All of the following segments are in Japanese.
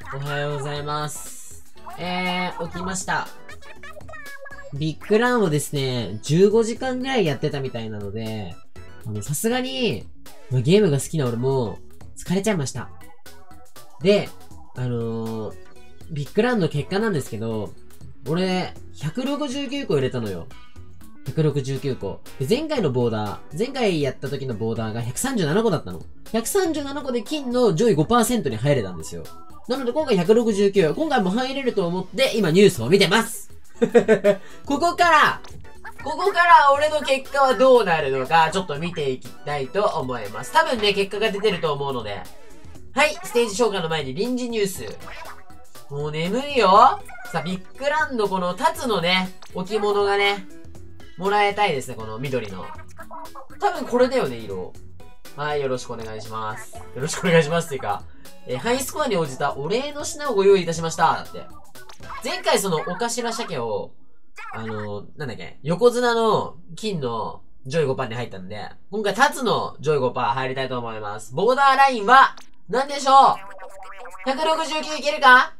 おはようございます。起きました。ビッグランをですね、15時間ぐらいやってたみたいなので、さすがに、ゲームが好きな俺も疲れちゃいました。で、ビッグランの結果なんですけど、俺、169個入れたのよ。169個。で、前回やった時のボーダーが137個だったの。137個で金の上位 5% に入れたんですよ。なので今回169、今回も入れると思って今ニュースを見てますここから俺の結果はどうなるのかちょっと見ていきたいと思います。多分ね、結果が出てると思うので。はい、ステージ消化の前に臨時ニュース。もう眠いよ。さあ、ビッグランドこのタツのね、置物がね、もらいたいですね、この緑の。多分これだよね、色。はい、よろしくお願いします。よろしくお願いしますっていうか、ハイスコアに応じたお礼の品をご用意いたしました。だって。前回そのお頭鮭を、なんだっけ、横綱の金の上位 5% に入ったんで、今回タツの上位 5% 入りたいと思います。ボーダーラインは、何でしょう ?169 いけるか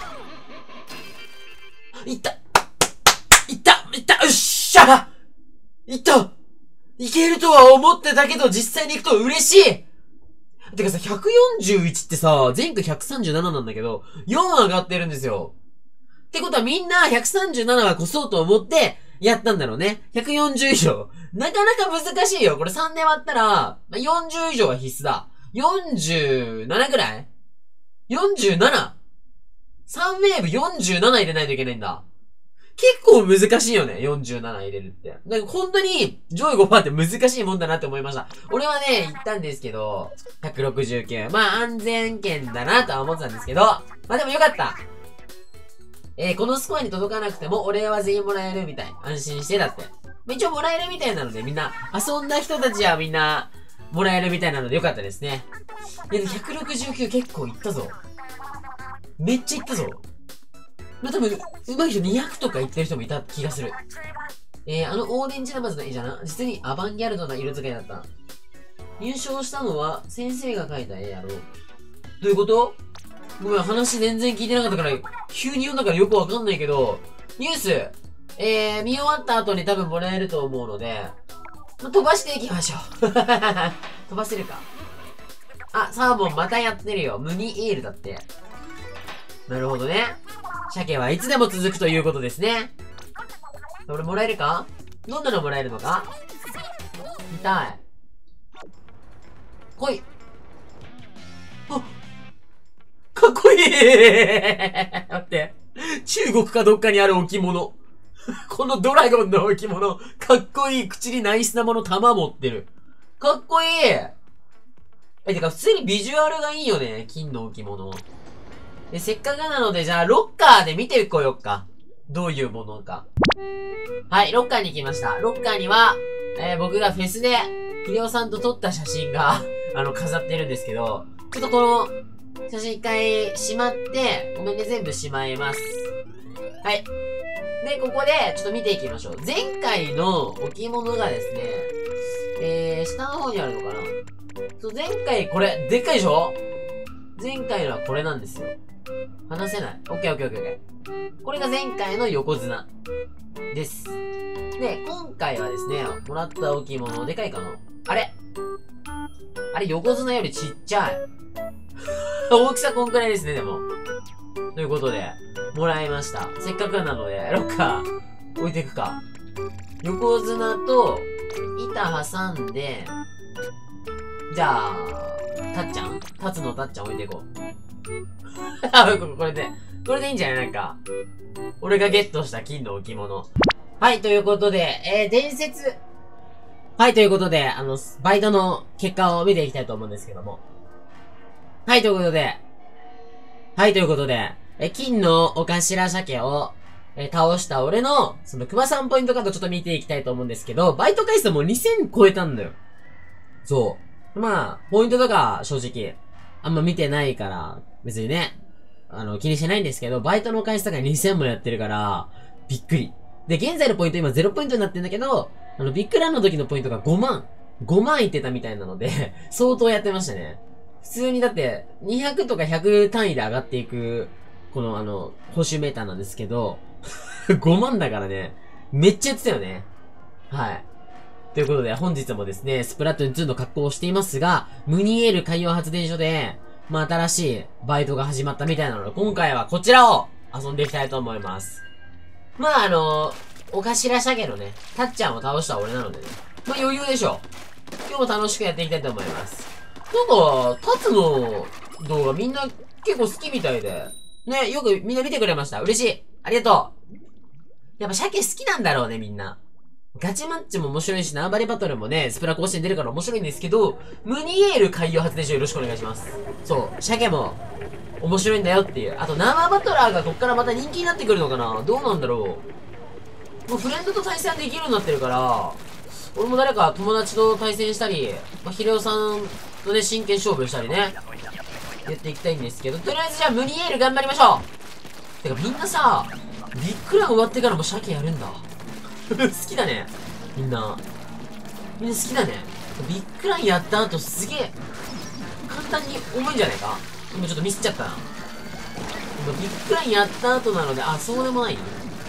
いったよっしゃいけるとは思ってたけど、実際に行くと嬉しいてかさ、141ってさ、前回137なんだけど、4上がってるんですよ。ってことはみんな137は越そうと思ってやったんだろうね。140以上。なかなか難しいよ。これ3で割ったら、40以上は必須だ。47ぐらい ?47?3 ウェーブ47入れないといけないんだ。結構難しいよね、47入れるって。だから本当に上位 5% って難しいもんだなって思いました。俺はね、言ったんですけど、169。まあ安全圏だなとは思ってたんですけど、まあでもよかった。このスコアに届かなくても、お礼は全員もらえるみたい。安心してだって。まあ、一応もらえるみたいなので、みんな、遊んだ人たちはみんな、もらえるみたいなのでよかったですね。いや、169結構いったぞ。めっちゃいったぞ。まあ、多分、上手い人200とか言ってる人もいた気がする。オーレンジナマズの絵じゃな。実にアバンギャルドな色使いだった。入賞したのは、先生が描いた絵やろ。どういうこと？ごめん、話全然聞いてなかったから、急に読んだからよくわかんないけど、ニュース、見終わった後に多分もらえると思うので、ま飛ばしていきましょう。飛ばせるか。あ、サーモンまたやってるよ。ムニエールだって。なるほどね。鮭はいつでも続くということですね。俺もらえるか？どんなのもらえるのか？見たい。来い。あ、かっこいい待って。中国かどっかにある置物。このドラゴンの置物、かっこいい。口にナイスなもの弾持ってる。かっこいい。てか普通にビジュアルがいいよね。金の置物。せっかくなので、じゃあ、ロッカーで見ていこうよっか。どういうものか。はい、ロッカーに行きました。ロッカーには、僕がフェスで、ヒデオさんと撮った写真が、飾ってるんですけど、ちょっとこの、写真一回しまって、ごめんね、全部しまいます。はい。で、ここで、ちょっと見ていきましょう。前回の置物がですね、下の方にあるのかな？そう、前回これ、でっかいでしょ？前回のはこれなんですよ。離せない。オッケーオッケーオッケーオッケー。これが前回の横綱です。で、今回はですね、もらった置物、でかいかな？あれ横綱よりちっちゃい。大きさこんくらいですね、でも。ということで、もらいました。せっかくなので、ロッカー、置いていくか。横綱と、板挟んで、じゃあ、たっちゃん置いていこう。これでいいんじゃない？なんか、俺がゲットした金の置物。はい、ということで、伝説。はい、ということで、バイトの結果を見ていきたいと思うんですけども。はい、ということで、金のお頭鮭を、倒した俺の、その熊さんポイントカードちょっと見ていきたいと思うんですけど、バイト回数もう2000超えたんだよ。そう。まあ、ポイントとか、正直、あんま見てないから、別にね、気にしてないんですけど、バイトの回数とか2000もやってるから、びっくり。で、現在のポイント今0ポイントになってんだけど、ビッグランの時のポイントが5万いってたみたいなので、相当やってましたね。 普通にだって、200とか100単位で上がっていく、この報酬メーターなんですけど、5万だからね、めっちゃやってたよね。はい。ということで、本日もですね、スプラトゥーン2の格好をしていますが、ムニエール海洋発電所で、新しいバイトが始まったみたいなので、今回はこちらを遊んでいきたいと思います。お頭鮭のね、タッちゃんを倒した俺なのでね、余裕でしょ。今日も楽しくやっていきたいと思います。なんか、タツの動画みんな結構好きみたいで、ね、よくみんな見てくれました。嬉しい。ありがとう。やっぱ鮭好きなんだろうね、みんな。ガチマッチも面白いし、縄張りバトルもね、スプラ甲子園出るから面白いんですけど、ムニエール海洋発電所よろしくお願いします。そう、鮭も面白いんだよっていう。あと、生バトラーがこっからまた人気になってくるのかな？どうなんだろう。もうフレンドと対戦できるようになってるから、俺も誰か友達と対戦したり、ヒレオさんとね、真剣勝負したりね、やっていきたいんですけど、とりあえずじゃあムニエール頑張りましょう。てかみんなさ、ビッグラン終わってからも鮭やるんだ。好きだね。みんな好きだね。ビッグランやった後すげえ、簡単に重いんじゃないか。今ちょっとミスっちゃったな。今ビッグランやった後なので、あ、そうでもない。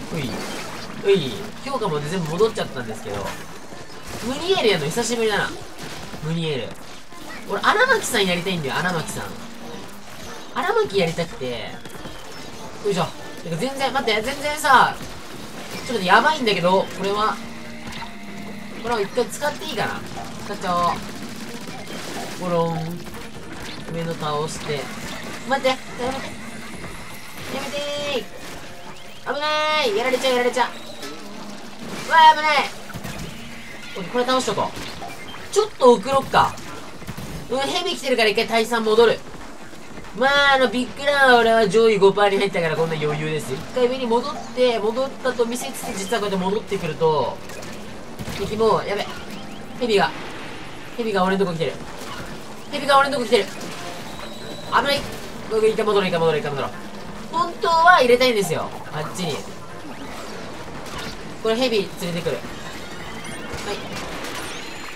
評価も全部戻っちゃったんですけど、ムニエールやるの久しぶりだな。ムニエール。俺、荒牧さんやりたいんだよ、荒牧さん。荒牧やりたくて。よいしょ。てか全然、待って、全然さ、ちょっとやばいんだけど、これは一回使っていいかな。使っちゃおう。ゴロン。上の倒して。待って、やめて。やめてー。危ないー。やられちゃう。うわー、危ない。これ倒しとこう。ちょっと送ろっか。ヘビ来てるから一回退散戻る。ビッグランは俺は上位 5% に入ったからこんな余裕です。一回上に戻ったと見せつつ、実はこうやって戻ってくると、敵も、やべ。ヘビが俺のとこ来てる。危ない。一回戻ろう。本当は入れたいんですよ。あっちに。これヘビ連れてくる。はい。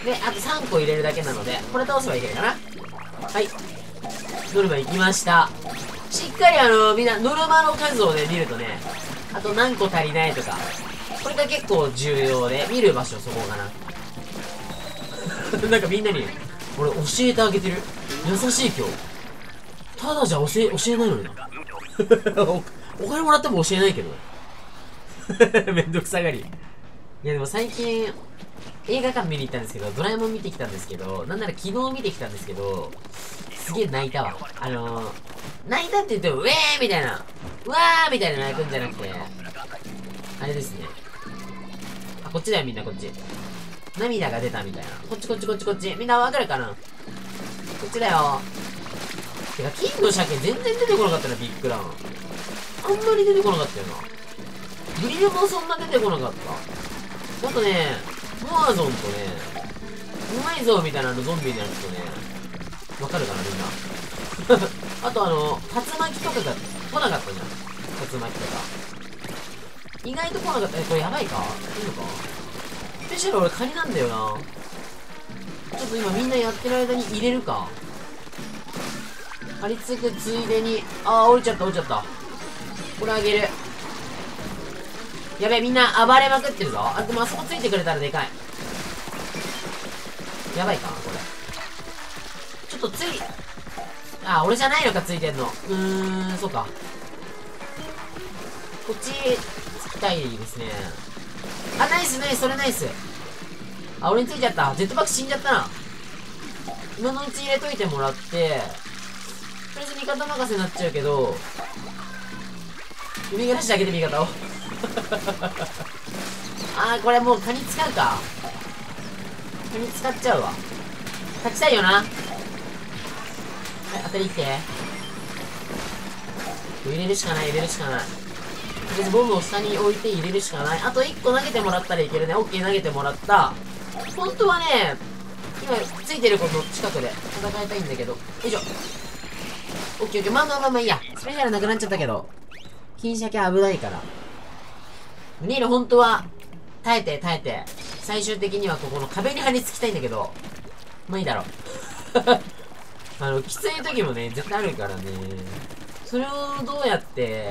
で、あと3個入れるだけなので、これ倒せばいけるかな。はい。ノルマ行きました。しっかりみんなノルマの数をね、見るとね、あと何個足りないとか、これが結構重要で、見る場所そこかな。なんかみんなに、俺教えてあげてる。優しい今日。ただじゃ教えないのにな。お金もらっても教えないけど。めんどくさがり。いやでも最近、映画館見に行ったんですけど、ドラえもん見てきたんですけど、なんなら昨日見てきたんですけど、すげえ泣いたわ。泣いたって言っても、ウェーみたいな、うわーみたいな泣くんじゃなくて、あれですね。あ、こっちだよみんなこっち。涙が出たみたいな。こっち。みんなわかるかな？こっちだよ。てか、金の鮭全然出てこなかったな、ビッグラン。あんまり出てこなかったよな。グリルもそんな出てこなかった。あとね、モアゾンとね、うまいぞみたいなゾンビのやつとね、わかるかなみんな。あと竜巻とかが来なかったじゃん。竜巻とか。意外と来なかった。これやばいか？いいのか？スペシャル俺カニなんだよな。ちょっと今みんなやってる間に入れるか。張り付くついでに、降りちゃった。これあげる。やべえ、みんな暴れまくってるぞ。でもあそこついてくれたらでかい。やばいかこれ。ちょっと俺じゃないのかついてんの。そうか。こっち、つきたいですね。ナイス、それナイス。俺についちゃった。ジェットパック死んじゃったな。今のうち入れといてもらって、とりあえず味方任せになっちゃうけど、海がらしてあげて味方を。これもうカニ使うか。カニ使っちゃうわ。勝ちたいよな。はい、当たりきて。入れるしかない。とりあえずボムを下に置いて入れるしかない。あと1個投げてもらったらいけるね。オッケー、投げてもらった。本当はね、今ついてる子の近くで戦いたいんだけど。よいしょ。オッケー。まあいいや。スペシャルなくなっちゃったけど。金鮭危ないから。ムニール本当は耐えて、最終的にはここの壁に張り付きたいんだけど、まあいいだろう。 きつい時もね、絶対あるからね。それをどうやって、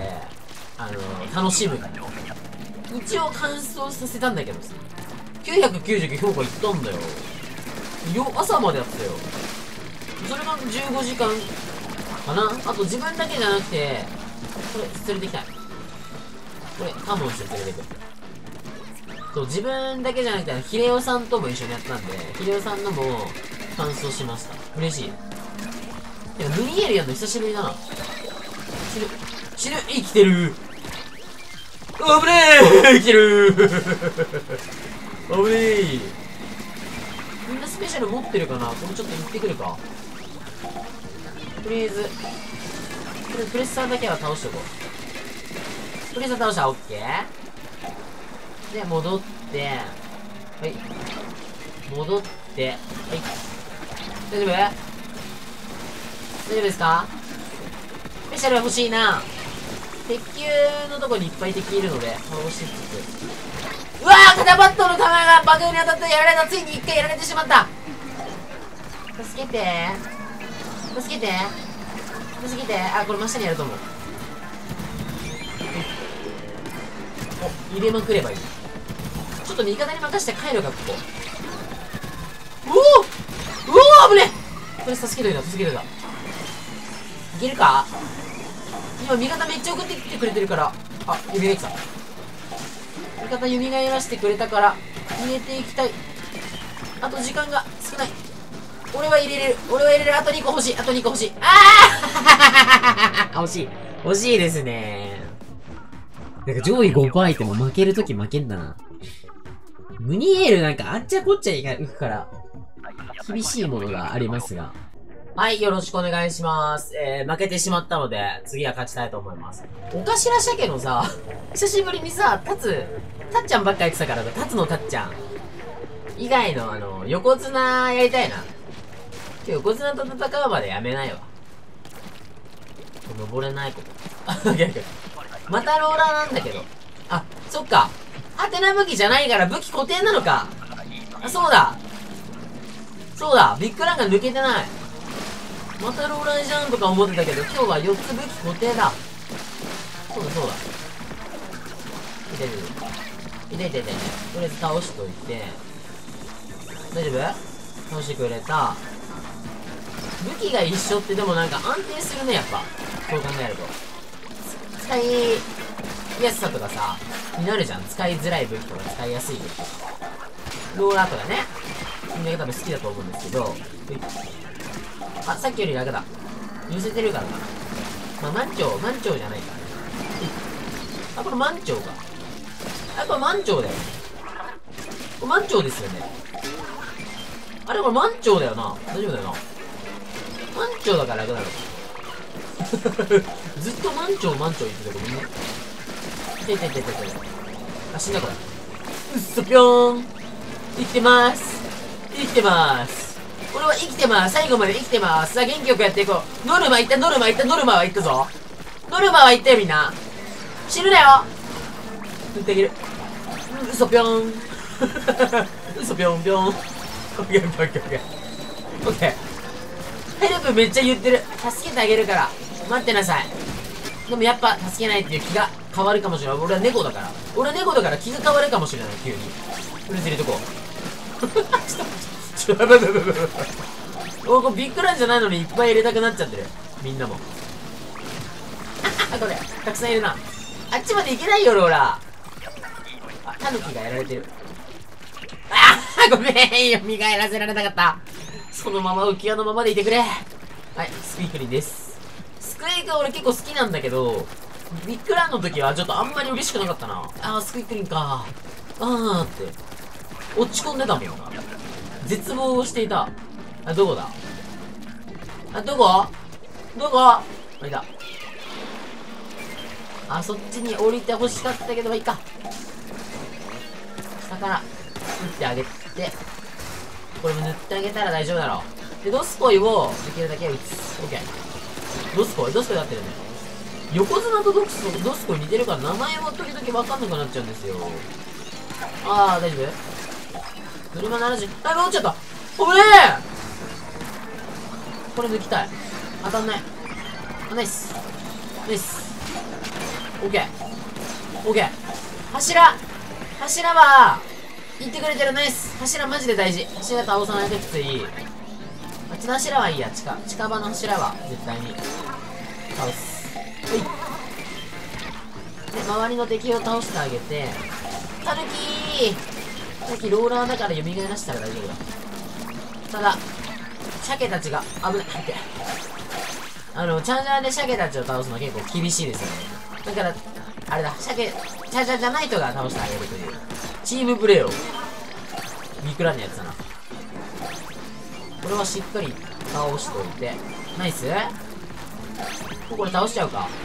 楽しむか。一応乾燥させたんだけどさ。999評価いったんだよ。朝までやってたよ。それが15時間かな。あと自分だけじゃなくて、これ、連れてきたい。これ、カモンして連れてく。そう、自分だけじゃなくて、ヒレオさんとも一緒にやったんで、ヒレオさんのも完走しました。嬉しい。いや、ムニエルやんの久しぶりだな。死ぬ生きてる。危ねえ生きてる危ねえ。みんなスペシャル持ってるかな。これちょっと行ってくるか。とりあえず、これプレッサーだけは倒しとこう。プレッサー倒したらオッケーで、戻って、はい。戻って、はい。大丈夫？大丈夫ですか？スペシャル欲しいな。鉄球のとこにいっぱい敵いるので、倒しつつ。うわー、肩バットの弾がバグに当たってやられた。ついに一回やられてしまった。助けて。助けて。助けて。あ、これ真下にやると思う。お、入れまくればいい。ちょっと味方に任せて帰るか、ここ。うおー危ねえ。これ助けといた、助けといた。いけるか？今味方めっちゃ送ってきてくれてるから。あ、蘇ってきた。味方蘇らせてくれたから入れていきたい。あと時間が少ない。俺は入れれる。俺は入れれる。あと2個欲しい。あと2個欲しい。ああ惜しい。惜しいですね。なんか上位5%いても負けるとき負けんだな。ムニエールなんかあっちゃこっちゃいくから、厳しいものがありますが。はい、よろしくお願いします。負けてしまったので、次は勝ちたいと思います。おかしら鮭のさ、久しぶりにさ、たっちゃんばっか言ってたから、たつのたっちゃん。以外の、横綱やりたいな。横綱と戦うまでやめないわ。登れないこと。逆。またローラーなんだけど。あ、そっか。ハテナ武器じゃないから武器固定なのか。あ、そうだ。そうだ。ビッグランが抜けてない。またローラーじゃんとか思ってたけど、今日は4つ武器固定だ。そうだそうだ。痛い痛い痛い痛い痛い。とりあえず倒しといて。大丈夫？倒してくれた。武器が一緒ってでもなんか安定するね、やっぱ。そう考えると。使いやすさとかさ、になるじゃん。使いづらい武器とか使いやすい武器とか。ローラーとかね。みんなが多分好きだと思うんですけど。あ、さっきより楽だ。寄せてるからかな。まあ、満潮じゃないからね。あ、これ満潮か。あ、これ満潮だよ。これ満潮ですよね。あれこれ満潮だよな。大丈夫だよな。満潮だから楽なのか。ずっと満潮言ってたけどね。て。あ、死んだこれ。うっそぴょーん。生きてまーす。生きてまーす。俺は生きてます。最後まで生きてます。さあ、元気よくやっていこう。ノルマは行ったぞ。ノルマは行ったよ、みんな。死ぬなよ。撃ってあげる。嘘ぴょん。嘘ぴょんぴょん。オッケー。オッケー。ヘルプめっちゃ言ってる。助けてあげるから。待ってなさい。でもやっぱ助けないっていう気が変わるかもしれない。俺は猫だから。気が変わるかもしれない、急に。うるせえとこ。これビッグランじゃないのにいっぱい入れたくなっちゃってる。みんなも。これ、たくさんいるな。あっちまで行けないよ、ローラー。あ、タヌキがやられてる。ごめんよ、見返らせられなかった。そのまま浮き輪のままでいてくれ。はい、スクイクリンです。スクイク俺結構好きなんだけど、ビッグランの時はちょっとあんまり嬉しくなかったな。スクイクリンか。って。落ち込んでたもん。絶望していた。あ、どこだ？どこ？いた。あ、そっちに降りて欲しかったけど、いいか。下から、打ってあげて、これも塗ってあげたら大丈夫だろう。で、ドスコイを、できるだけ打つ。オッケー。ドスコイだってるね。横綱とドスコイ似てるから、名前も時々わかんなくなっちゃうんですよ。大丈夫？車70。戻っちゃった。危ねこれ抜きたい。当たんない。あ、ナイス。ナイス。オッケー。オッケー。柱は、言ってくれてる。ナイス。柱マジで大事。柱倒さないときつい。あっちの柱はいいや。近場の柱は、絶対に。倒す。はい。で、周りの敵を倒してあげて、タヌキローラーだから蘇らしたら大丈夫だ。ただ、鮭たちが危ない。チャージャーで鮭たちを倒すのは結構厳しいですよね。だから、あれだ、チャージャーじゃない人が倒してあげるという、チームプレーを、見くらんのやつだな。これはしっかり倒しておいて、ナイス。これ倒しちゃうか。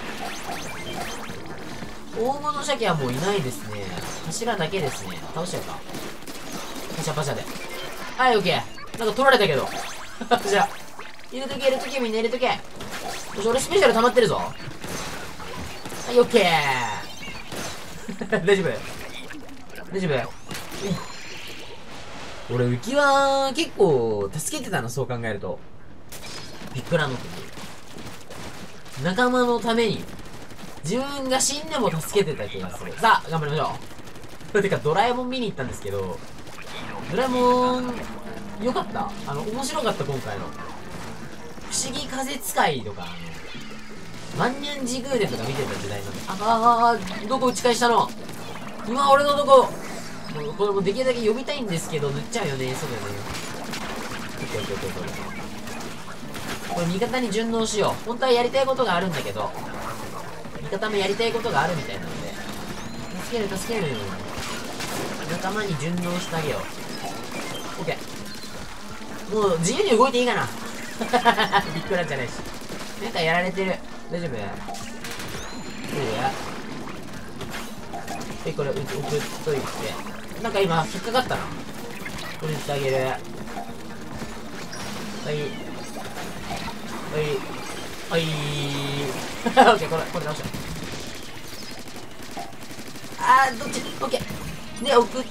大物鮭はもういないですね。柱だけですね。倒しちゃうか。パシャパシャで。はい、オッケー。なんか取られたけど。じゃあ、入れとけ、みんな入れとけ。よし、俺スペシャル溜まってるぞ。はい、オッケー。大丈夫？俺、浮き輪、結構、助けてたの、そう考えると。ビッグランの時。仲間のために、自分が死んでも助けてた気がする。さあ、頑張りましょう。てか、ドラえもん見に行ったんですけど、ドラえもん、よかった。面白かった、今回の。不思議風使いとか、万年寺宮殿とか見てた時代なんで。どこ打ち返したの？今俺のとこ、これもできるだけ呼びたいんですけど、塗っちゃうよね。そうだよね。これ味方に順応しよう。本当はやりたいことがあるんだけど、味方もやりたいことがあるみたいなので、助ける。仲間に順応してあげよう。オッケー。もう自由に動いていいかな。ビッグランじゃないし。なんかやられてる。大丈夫？これ送っといて。なんか今引っかかったな。これしてあげる。はい。オッケー、これ直した。どっち？オッケー。で、送って、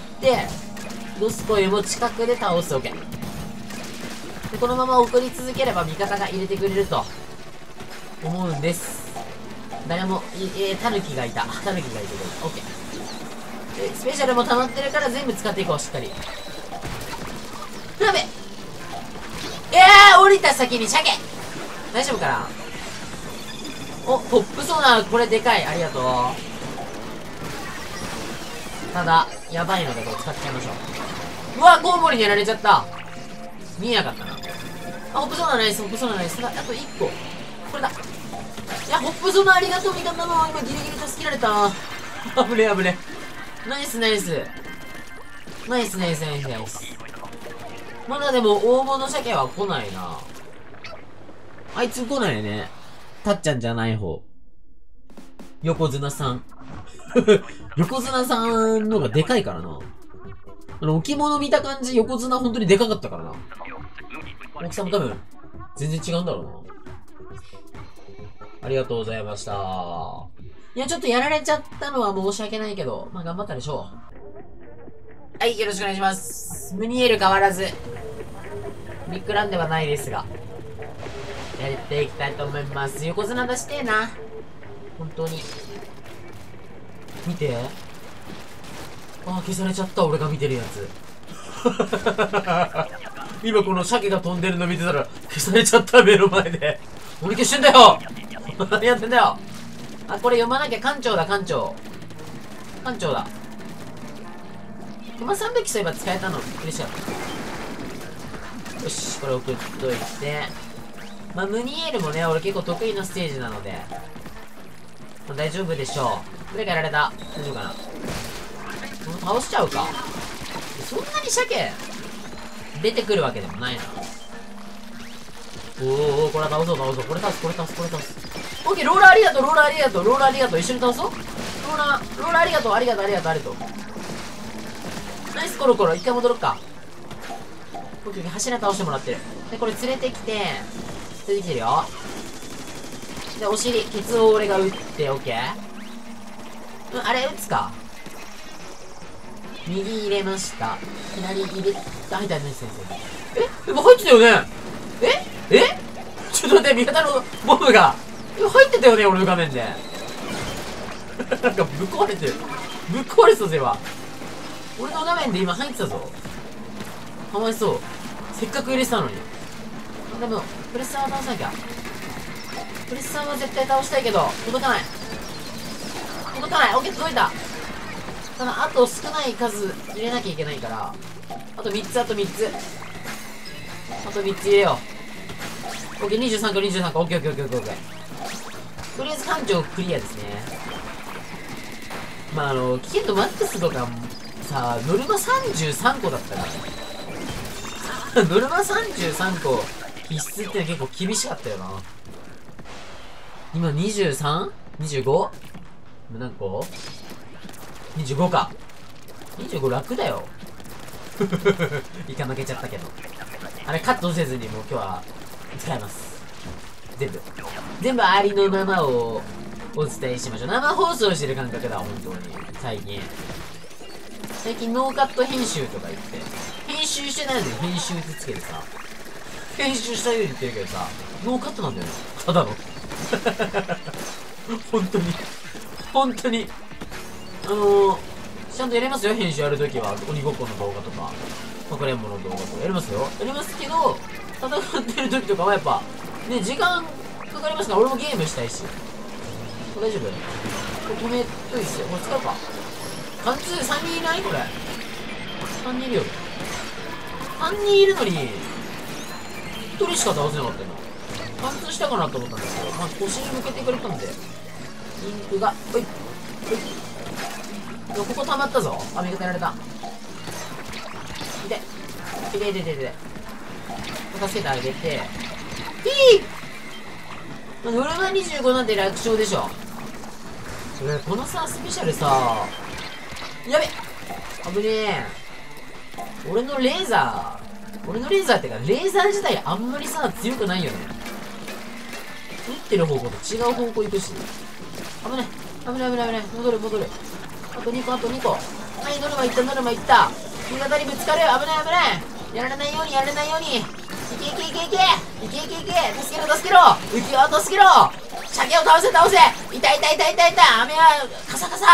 ドスコイも近くで倒す。オッケー。で、このまま送り続ければ味方が入れてくれると思うんです。誰も、タヌキがいた。オッケー。で、スペシャルも溜まってるから全部使っていこう、しっかり。やべ！降りた先に鮭！大丈夫かな？お、トップソナー、これでかい。ありがとう。ただ、やばいのでこれ使っちゃいましょう。うわ、コウモリにやられちゃった。見えなかったな。ホップソナーナイス。ただ、あと1個。これだ。いや、ホップソナーありがとう、味方の。今ギリギリ助けられた。危ね。ナイス。まだでも、大物鮭は来ないな。あいつ来ないよね。たっちゃんじゃない方。横綱さん。横綱さんのがでかいからな。置物見た感じ、横綱本当にでかかったからな。大きさも多分、全然違うんだろうな。ありがとうございました。いや、ちょっとやられちゃったのは申し訳ないけど、まあ頑張ったでしょう。はい、よろしくお願いします。ムニエル変わらず。ビッグランではないですが。やっていきたいと思います。横綱出してえな。本当に。見て。消されちゃった、俺が見てるやつ。今この鮭が飛んでるの見てたら、消されちゃった、目の前で。俺消してんだよ。何やってんだよ。これ読まなきゃ。館長だ。熊3匹そういえば使えたの嬉しかった。よし、これ送っといて。まあ、ムニエールもね、俺結構得意なステージなので、大丈夫でしょう。どれかやられた。大丈夫かな。もう倒しちゃうか。そんなに鮭出てくるわけでもないな。これは倒そう。これ倒す。オッケー、ローラーありがとう。一緒に倒そう。ローラーありがとう。ナイスコロコロ、一回戻ろっか。オッケー、柱倒してもらってる。で、これ連れてきてるよ。で、お尻、ケツを俺が打って、オッケー。あれ、打つか。右入れました。左入れ、入ったね、先生。今入ってたよね。 ちょっと待って、味方のボムが。今入ってたよね、俺の画面で。なんかぶっ壊れてる。ぶっ壊れてたぜ、今。俺の画面で今入ってたぞ。かわいそう。せっかく入れてたのに。でも、プレッサーは倒さなきゃ。プレッサーは絶対倒したいけど、届かない。届かない。オッケー、届いた。ただ、あと少ない数入れなきゃいけないから。あと3つ、あと3つ。あと3つ入れよう。オッケー、23個、23個。オッケー、オッケー、オッケー、オッケー。とりあえず艦長クリアですね。まあ、危険度マックスとかさ、ノルマ33個だったから。ノルマ33個必須ってのは結構厳しかったよな。今 23?25? 何個 ?25 か。25楽だよ。イカ負けちゃったけど。あれカットせずにもう今日は使います。全部ありのままをお伝えしましょう。生放送してる感覚だ、本当に。最近ノーカット編集とか言って。編集してないのに編集ってつけてさ。編集したように言ってるけどさ、ノーカットなんだよね。ただの。本当に。本当に。ちゃんとやりますよ、編集やるときは。鬼ごっこの動画とか。かくれんぼの動画とかやりますよ。やりますけど、戦ってるときとかはやっぱ、ね、時間かかりますから、俺もゲームしたいし。大丈夫？これ止めといっすよ。これ使うか。貫通3人いないこれ。3人いるよ。3人いるのに、1人しか倒せなかったよ。貫通したかなと思ったんですけど、まあ、腰に向けてくれたんで。インクが、ほい。ほい。ここ溜まったぞ。あ、味方やられた。いて。助けてあげて。ノルマ25なんて楽勝でしょ。このさ、スペシャルさ、やべ危ねえ。俺のレーザーってか、レーザー自体あんまりさ、強くないよね。撃ってる方向と違う方向行くし。危ない。戻る。あと2個。はい、ノルマいった。味方にぶつかる。危ない。やられないように。いけ。助けろ。浮き輪助けろ。鮭を倒せ。痛い。雨はカサカサ。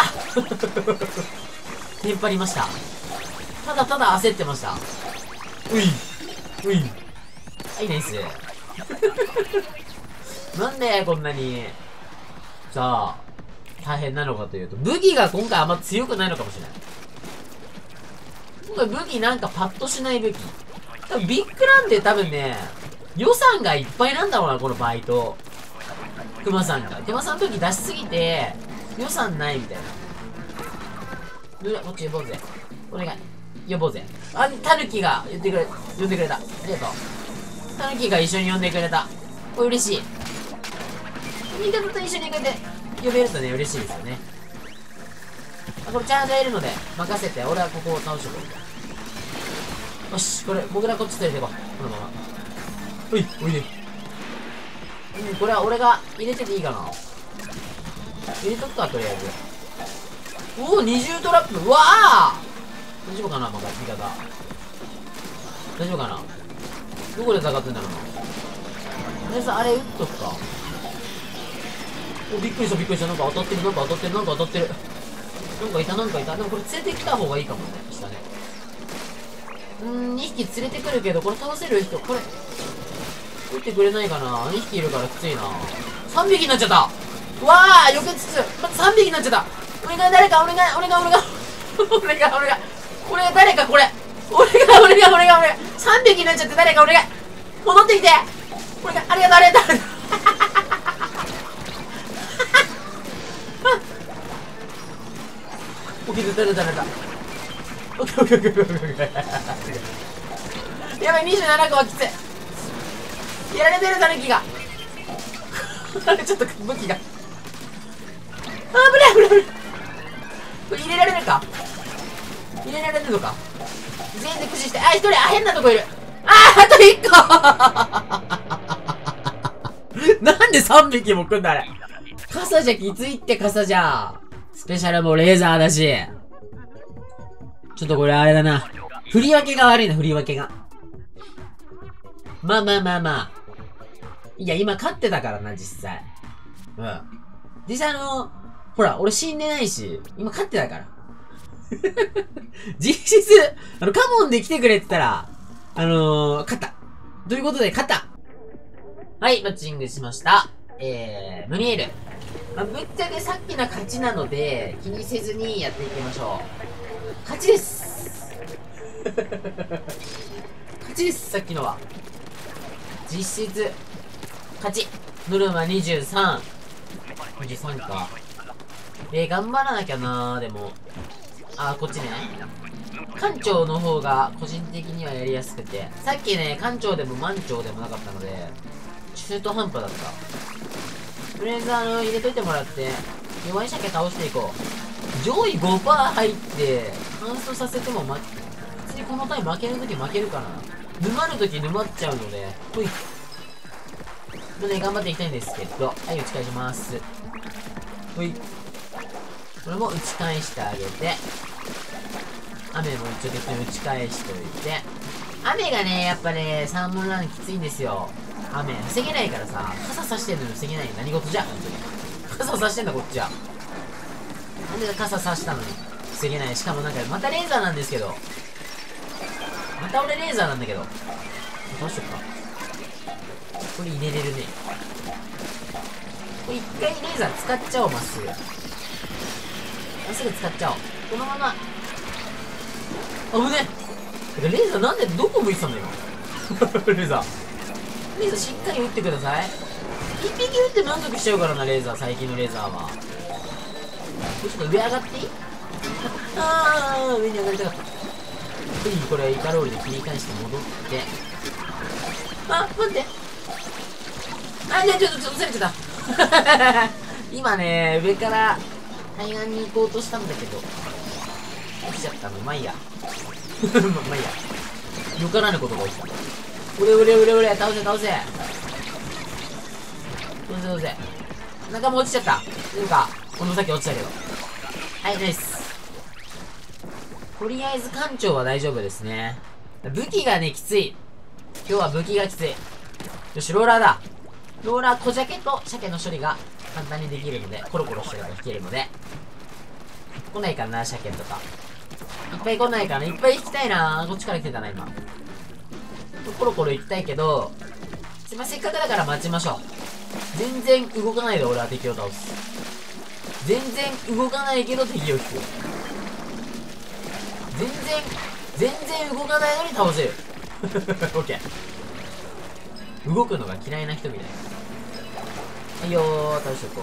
テンパりました。ただ焦ってました。うい。はい、ナイス。なんでこんなに、さあ、大変なのかというと、武器が今回あんま強くないのかもしれない。今回武器なんかパッとしない武器。多分ビッグランで多分ね、予算がいっぱいなんだろうな、このバイト。熊さんの時出しすぎて、予算ないみたいな。こっち呼ぼうぜ。お願い。呼ぼうぜ。あ、タヌキが呼んでくれた。ありがとう。タヌキが一緒に呼んでくれた。これ嬉しい。味方と一緒にこうやって呼べるとね、嬉しいですよね。これちゃんとやるので、任せて。俺はここを倒しておこう。よし、これ、僕らこっち連れていこう。このまま。おいで。これは俺が入れてていいかな。入れとくか、とりあえず。おお、二重トラップ。うわあ大丈夫かな、味方。大丈夫かな。どこで戦ってんだろうな。とりあえずあれ撃っとくか。お、びっくりした。なんか当たってる。なんかいた。でもこれ連れてきた方がいいかもね。下ね。2匹連れてくるけど、これ倒せる人、これ、撃ってくれないかな。2匹いるからきついな。3匹になっちゃった。わあ避けつつ、3匹になっちゃった。お願い、誰か、お願い。これ誰か、これ。お願い。3匹になっちゃって、誰かお願い。戻ってきて。お願い、ありがとう。オッケー、誰だ。オッケー。やばい、27個はきつい。やられてる、タヌキが。ちょっと武器が。危ない。これ入れられるか。入れられるのか。全員で駆使して。あ、1人、変なとこいる。あと1個。なんで3匹も来んだ、あれ。傘じゃきついって、傘じゃ。スペシャルもレーザーだし。ちょっとこれあれだな。振り分けが悪いな、振り分けが。まあ。 いや、今勝ってたからな、実際。うん。実際ほら、俺死んでないし、今勝ってたから。実質、カモンで来てくれてたら、勝った。ということで、勝った。はい、マッチングしました。ムニエル。まあ、ぶっちゃけさっきの勝ちなので、気にせずにやっていきましょう。勝ちです勝ちです、さっきのは。実質、勝ち。ノルマ23。23か。頑張らなきゃなー、でも。こっちね。艦長の方が個人的にはやりやすくて。さっきね、艦長でも満長でもなかったので、中途半端だった。とりあえず入れといてもらって、弱い鮭倒していこう。上位 5% 入って、完走させても普通にこのタイム負けるとき負けるかな。沼るとき沼っちゃうので、ほい。で、頑張っていきたいんですけど、はい、打ち返します。ほい。これも打ち返してあげて、雨も一応的に打ち返しといて、雨がね、やっぱね、サーモンランきついんですよ。雨、防げないからさ、傘差してんのに防げない。何事じゃ、本当に。傘差してんだ、こっちは。なんで傘差したのに防げない。しかもなんか、またレーザーなんですけど。また俺レーザーなんだけど。どうしよっか。これ入れれるね。これ一回レーザー使っちゃおう、まっすぐ。まっすぐ使っちゃおう。このまま。危ねえ。レーザーなんでどこ向いてたんだよ、今。レーザー。レーザーしっかり撃ってください。一匹撃って満足しちゃうからな、レーザー。最近のレーザーは。ちょっと上上がっていい？上に上がりたかった。これイカロールで切り返して戻って。待って。ちょっとずれちゃった。今ね、上から対岸に行こうとしたんだけど、落ちちゃったの。まあいいや。まあいいや。よからぬことが起きた。倒せ。どうせ。仲間落ちちゃった。っていうか、この先落ちたけど。はい、ナイス。とりあえず艦長は大丈夫ですね。武器がね、きつい。今日は武器がきつい。よし、ローラーだ。ローラー、小鮭と鮭の処理が簡単にできるので、コロコロしてれば引けるので。来ないかな、鮭とか。いっぱい来ないかな。いっぱい引きたいな。こっちから来てたな、今。コロコロ行きたいけど、せっかくだから待ちましょう。全然動かないで俺は敵を倒す。全然動かないけど敵を引く。全然動かないのに倒せる。オッケー。動くのが嫌いな人みたいな。はいよー、倒していこ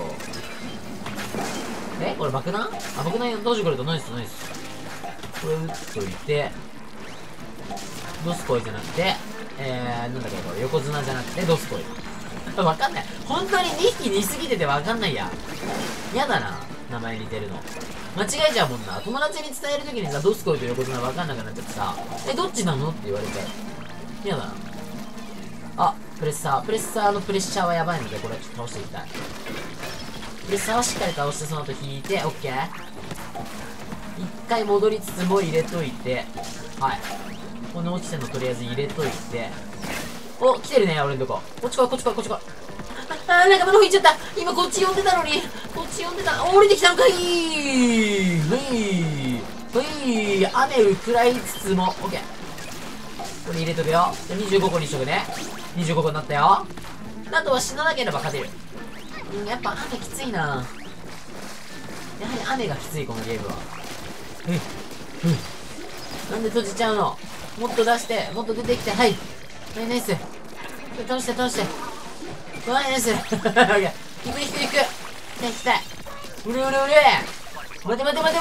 う。これ爆弾？爆弾倒してくれた。ナイス。これ撃っといて、ドスコイじゃなくて、なんだっけ、これ横綱じゃなくてドスコイ。わかんない。本当に2匹似すぎててわかんないや。やだな、名前似てるの。間違えちゃうもんな。友達に伝えるときにさ、ドスコイと横綱わかんなくなっちゃってさ、どっちなのって言われちゃう。やだな。プレッサーのプレッシャーはやばいので、これちょっと倒していきたい。プレッサーはしっかり倒して、その後引いて、オッケー。一回戻りつつも入れといて、はい。この落ちてんのとりあえず入れといて。お、来てるね、俺のとこ。こっち来い。仲間の方行っちゃった。今こっち呼んでたのに。降りてきたのかい。雨食らいつつも、オッケー。これ入れとくよ。25個にしとくね。25個になったよ。あとは死ななければ勝てる。やっぱ雨きついな。やはり雨がきつい、このゲームは。なんで閉じちゃうの？もっと出して、もっと出てきて、はい。ナイス。倒して。ナイス。行く。行きたい。うれ。待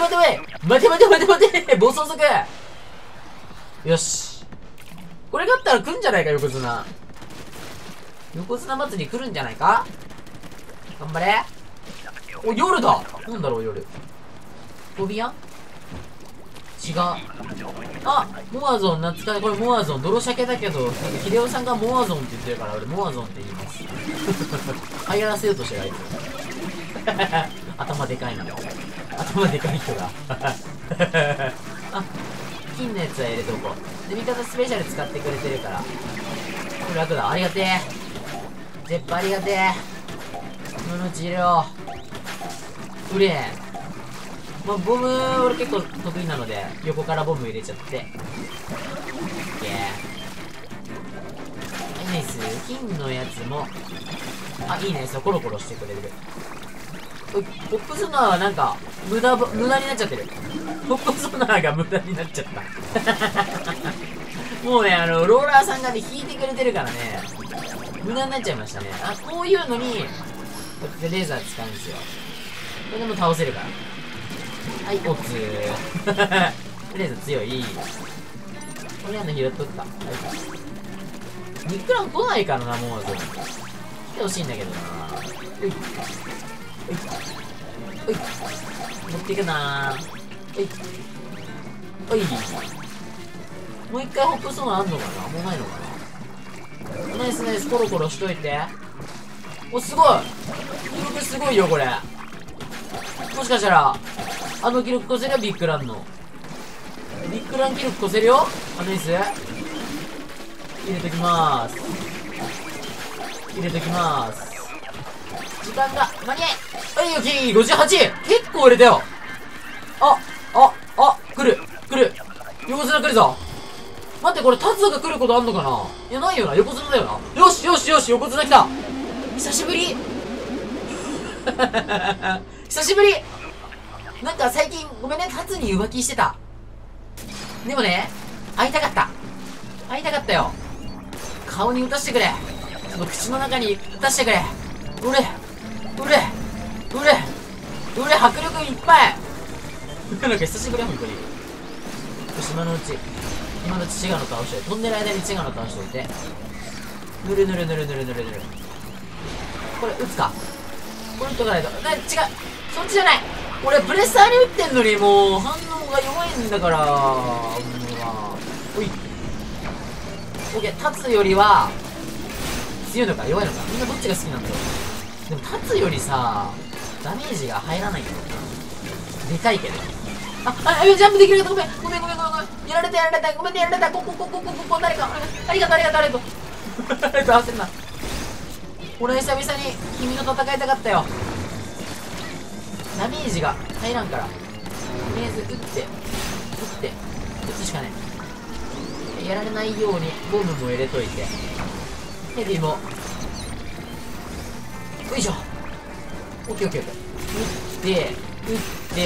て。暴走族。よし。これ勝ったら来んじゃないか、横綱。横綱祭り来るんじゃないか？頑張れ。お、夜だ。なんだろう、夜。飛び屋？違う。モアゾン、懐かしい。これモアゾン。泥鮭だけど、秀夫さんがモアゾンって言ってるから、俺モアゾンって言います。流行らせようとしてる、あいつ。頭でかいな。頭でかい人が。金のやつは入れておこう。で、味方スペシャル使ってくれてるから。これ楽だ。ありがてえ。 ゼップありがてえ。今のうち入れろ。うれえ。まあ、ボム、俺結構得意なので、横からボム入れちゃって。オッケー。はい、ナイス。金のやつも、あ、いいね。そう、コロコロしてくれる。ポップソナーはなんか、無駄になっちゃってる。ポップソナーが無駄になっちゃった。もうね、ローラーさんがね、引いてくれてるからね、無駄になっちゃいましたね。あ、こういうのに、こうやってレーザー使うんですよ。これでも倒せるから。はい、オツー。レーザー強い。これ拾っとくか。はい。ニックラン来ないからな、もう。来てほしいんだけどな。うい。おい。持っていくなー。おい。もう一回ホップソナーあんのかな？もうないのかな？ナイスナイス、コロコロしといて。お、すごい！記録すごいよ、これ。もしかしたら、記録越せるよ、ビッグランの。ビッグラン記録越せるよ？ナイス。入れときまーす。入れときまーす。時間が間に合い。はい、オッケー !58! 結構入れたよ。来る。横綱来るぞ。待って、これ、タツが来ることあんのかな？いや、ないよな。横綱だよな。よし、横綱来た。久しぶり久しぶり。なんか最近、ごめんね、タツに浮気してた。でもね、会いたかったよ。顔に打たしてくれ。その口の中に打たしてくれ。うれ、迫力いっぱい。なんか久しぶり、ほんとに。よし、今のうちチガノ倒して、飛んでる間にチガノ倒しておいて。ぬる。これ、撃つか。これ撃っとかないと。違う。そっちじゃない。俺、プレッサーに撃ってんのに、もう、反応が弱いんだから。おい。オッケー、立つよりは、強いのか弱いのか。みんなどっちが好きなんだろう。でも、立つよりさ、ダメージが入らないよ。でかいけど。ジャンプできるけど、ごめん。やられた。ごめんね、やられた。こ、誰か。ありがとう。焦んな。俺、久々に君と戦いたかったよ。ダメージが入らんから。とりあえず、撃つしかねえ。やられないように、ボムも入れといて。ヘビも。よいしょ。オッケー。撃って、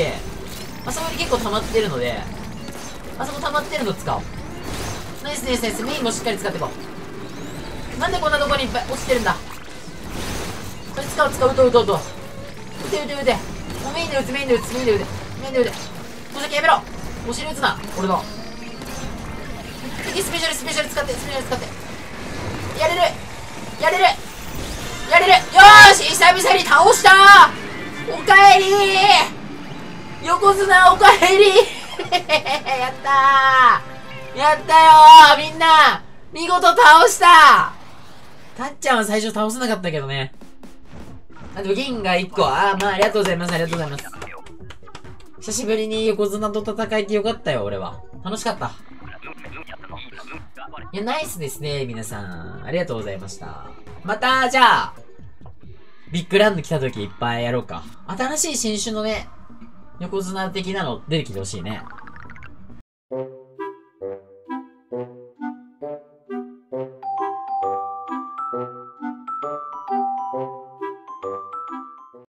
あそこに結構溜まってるので、あそこ溜まってるの使おう。ナイス。メインもしっかり使っていこう。なんでこんなとこにいっぱい落ちてるんだ。これ使う。撃とう。撃て。もうメインで撃つ。もう先やめろ。お尻撃つな、俺の。敵スペシャル使って。やれる。よーし、久々に倒したー。おかえりー。横綱おかえりやったよー、みんな。見事倒した。たっちゃんは最初倒せなかったけどね。あと銀が1個。ありがとうございます。久しぶりに横綱と戦えてよかったよ、俺は。楽しかった。いや、ナイスですね、皆さん。ありがとうございました。また、じゃあ、ビッグランド来た時いっぱいやろうか。新しい新種のね、横綱的なの出てきてほしいね。